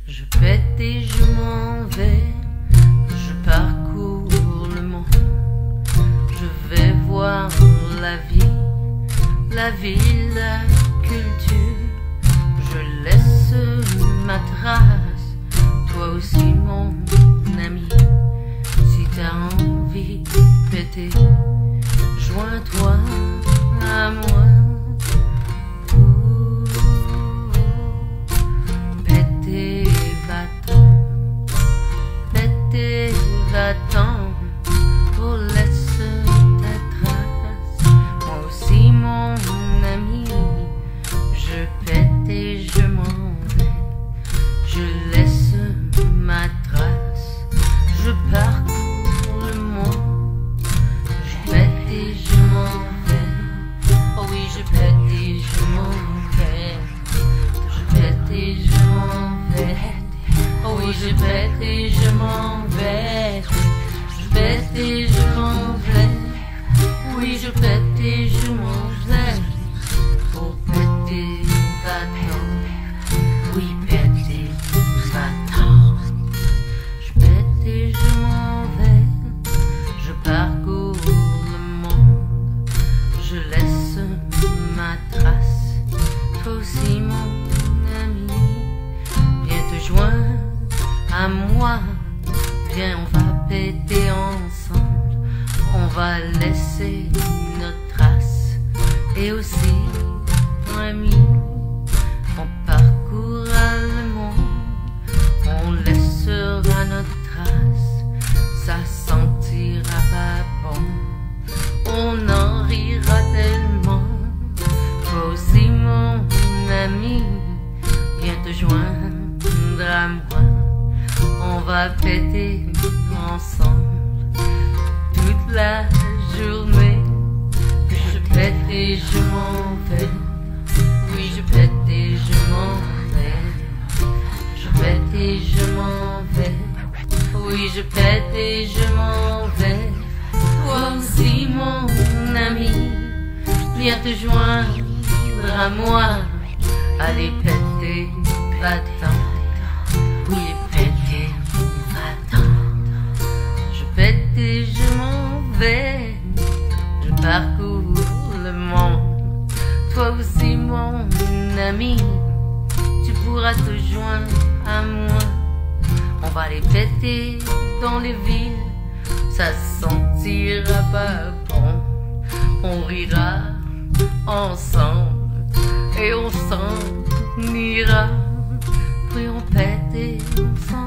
Je pète et je m'en vais, je parcours le monde. Je vais voir la vie, la culture. Je laisse ma trace, toi aussi mon ami. Si t'as envie de péter, joins-toi à moi. Va-t'en, oh laisse ta trace. Moi aussi mon ami, je pète et je m'en vais. Je laisse ma trace, je parcours le monde. Je pète et je m'en vais. Oh oui, je pète et je m'en vais. Je pète et je m'en vais. Oh oui, je pète et je m'en vais. Je pète et je m'en vais. Oui, je pète et je m'en vais. Oh, péter, va-t'en. Oui, péter, va-t'en. Je pète et je m'en vais. Je parcours le monde. Je laisse ma trace. Toi aussi, mon ami, viens te joindre à moi, viens on va péter ensemble, on va laisser notre trace. Et aussi, mon ami, on parcourra le monde, on laissera notre trace, ça sentira pas bon, on en rira tellement. Toi aussi mon ami, viens te joindre à moi. On va péter ensemble toute la journée. Je pète et je m'en vais. Oui, je pète et je m'en vais. Je pète et je m'en vais. Oui, je pète et je m'en vais. Toi aussi, mon ami, viens te joindre à moi. Allez, péter, va-t'en. Oui, péter, va-t'en. Je pète et je m'en vais. Je parcours le monde. Toi aussi, mon ami, tu pourras te joindre à moi. On va les péter dans les villes, ça sentira pas bon. On rira ensemble et on s'en ira. Oui, on pète et on s'en